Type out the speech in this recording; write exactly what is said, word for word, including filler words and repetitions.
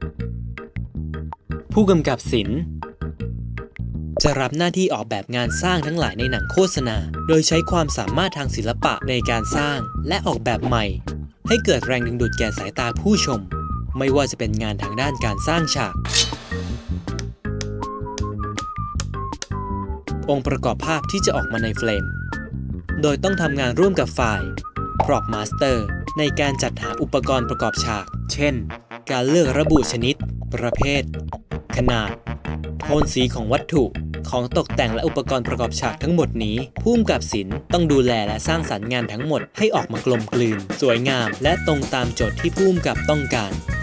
ผู้กำกับศิลป์จะรับหน้าที่ออกแบบงานสร้างทั้งหลายในหนังโฆษณาโดยใช้ความสามารถทางศิลปะในการสร้างและออกแบบใหม่ให้เกิดแรงดึงดูดแก่สายตาผู้ชมไม่ว่าจะเป็นงานทางด้านการสร้างฉากองค์ประกอบภาพที่จะออกมาในเฟรมโดยต้องทำงานร่วมกับฝ่าย Prop Master ในการจัดหาอุปกรณ์ประกอบฉากเช่นการเลือกระบุชนิดประเภทขนาดโทนสีของวัตถุของตกแต่งและอุปกรณ์ประกอบฉากทั้งหมดนี้ผู้กำกับศิลป์ต้องดูแลและสร้างสรรค์งานทั้งหมดให้ออกมากลมกลืนสวยงามและตรงตามโจทย์ที่ผู้กำกับต้องการ